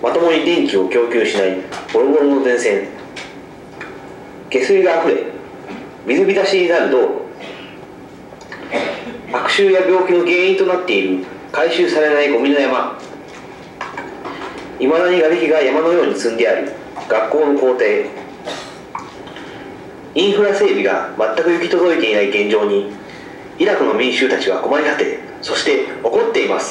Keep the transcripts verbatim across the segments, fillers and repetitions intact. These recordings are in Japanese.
まともに電気を供給しないボロボロの電線、下水があふれ水浸しになる道路、悪臭や病気の原因となっている回収されないゴミの山、いまだに瓦礫が山のように積んである学校の校庭、インフラ整備が全く行き届いていない現状にイラクの民衆たちは困り果て、そして怒っています。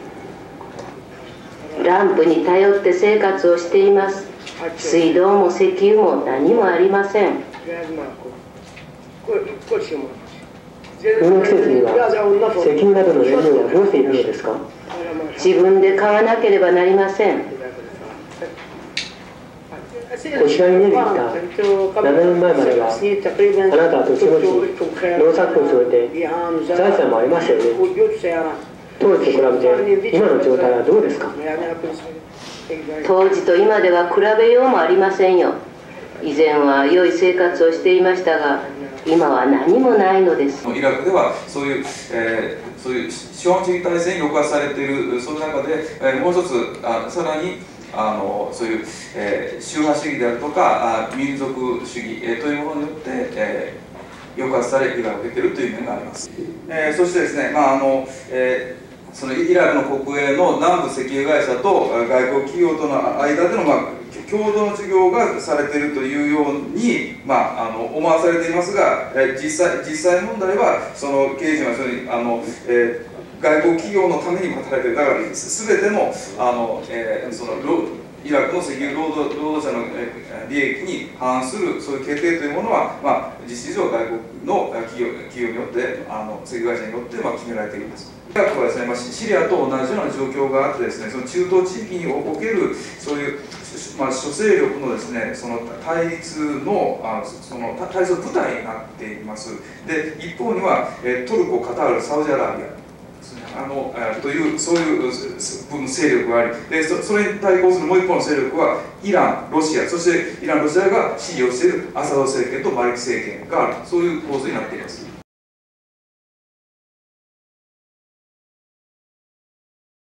ランプに頼って生活をしています。水道も石油も何もありません。 この季節には石油などの燃料はどうしているのですか？ 自分で買わなければなりません。 こちらに出てきたななねんまえまでは、あなたは土地持ち、農作物を得て財産もありましたよね。当時と比べて今の状態はどうですか？ 当時と今では比べようもありませんよ。以前は良い生活をしていましたが、今は何もないのです。 イラクではそういう、えー、そういう資本主義体制に抑圧されている、その中で、えー、もう一つあさらにあのそういう、えー、宗派主義であるとかあ民族主義、えー、というものによって、えー、抑圧され被害を受けているという面があります。えー、そしてですね、まああのえーそのイラクの国営の南部石油会社と外国企業との間での、まあ、共同の事業がされているというように、まあ、あの思わされていますが、え実際実際問題はその経営陣はそにあの、えー、外国企業のためにも働いている。だから全てのあの、えー、そのイラクの石油労働労働者の利益に反するそういう決定というものは、まあ、実質上外国の企業企業によってあの石油会社によって、まあ、決められているんです。イラクはですね、まあ、シリアと同じような状況があってですね、その中東地域におけるそういう、まあ、諸勢力のですね、その対立のあのその対立の舞台になっています。で、一方には、えトルコ、カタール、サウジアラビアあのというそういう勢力があり、で そ, それに対抗するもう一方の勢力はイラン、ロシア、そしてイラン、ロシアが支持をしているアサド政権とマリキ政権がある、そういう構図になっています。